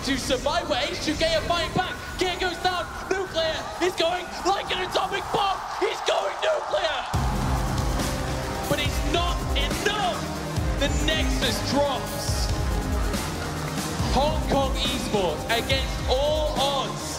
to survive, but H2K are fighting back. Gear goes down, Nuclear is going like an atomic bomb. He's going Nuclear! But it's not enough. The Nexus drops. Hong Kong Esports, against all odds,